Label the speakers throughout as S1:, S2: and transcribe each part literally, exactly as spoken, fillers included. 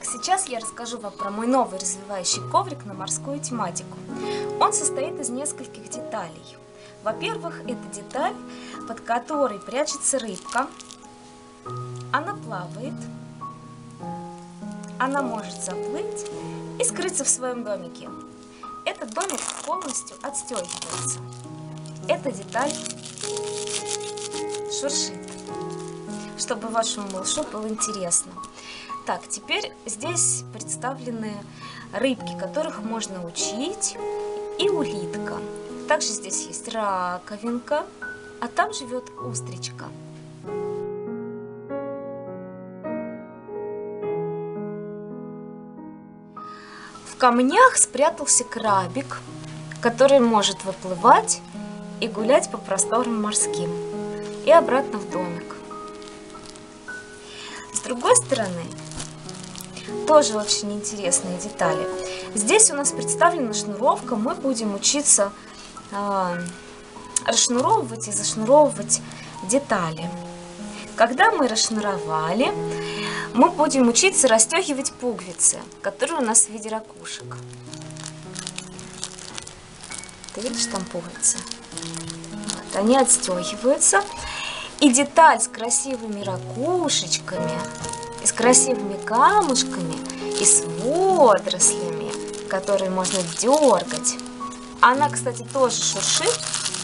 S1: Итак, сейчас я расскажу вам про мой новый развивающий коврик на морскую тематику. Он состоит из нескольких деталей. Во-первых, это деталь, под которой прячется рыбка. Она плавает, она может заплыть и скрыться в своем домике. Этот домик полностью отстегивается. Эта деталь шуршит, чтобы вашему малышу было интересно. Так, теперь здесь представлены рыбки, которых можно учить, и улитка. Также здесь есть раковинка, а там живет устричка. В камнях спрятался крабик, который может выплывать и гулять по просторам морским и обратно в домик. С другой стороны, тоже очень интересные детали. Здесь у нас представлена шнуровка. Мы будем учиться э, расшнуровывать и зашнуровывать детали. Когда мы расшнуровали, мы будем учиться расстегивать пуговицы, которые у нас в виде ракушек. Ты видишь там пуговицы? Вот, они отстегиваются. И деталь с красивыми ракушечками, и с красивыми камушками, и с водорослями, которые можно дергать. Она, кстати, тоже шуршит.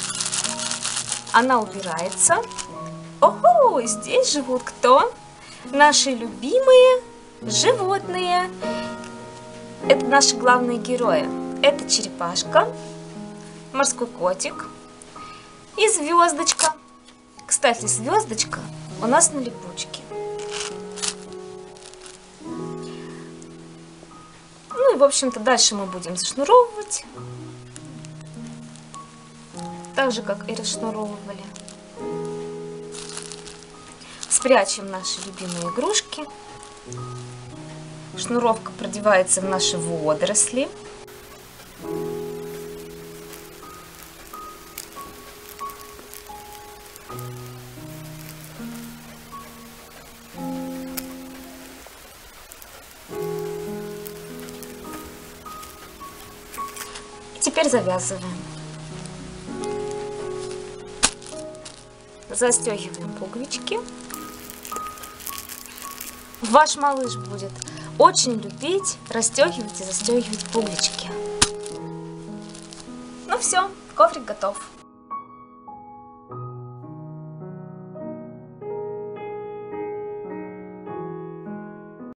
S1: Она убирается. Ого, здесь живут кто? Наши любимые животные. Это наши главные герои. Это черепашка, морской котик и звездочка. Кстати, звездочка у нас на липучке. Ну и, в общем-то, дальше мы будем зашнуровывать. Так же, как и расшнуровывали. Спрячем наши любимые игрушки. Шнуровка продевается в наши водоросли. Теперь завязываем. Застегиваем пуговички. Ваш малыш будет очень любить расстегивать и застегивать пуговички. Ну все, коврик готов.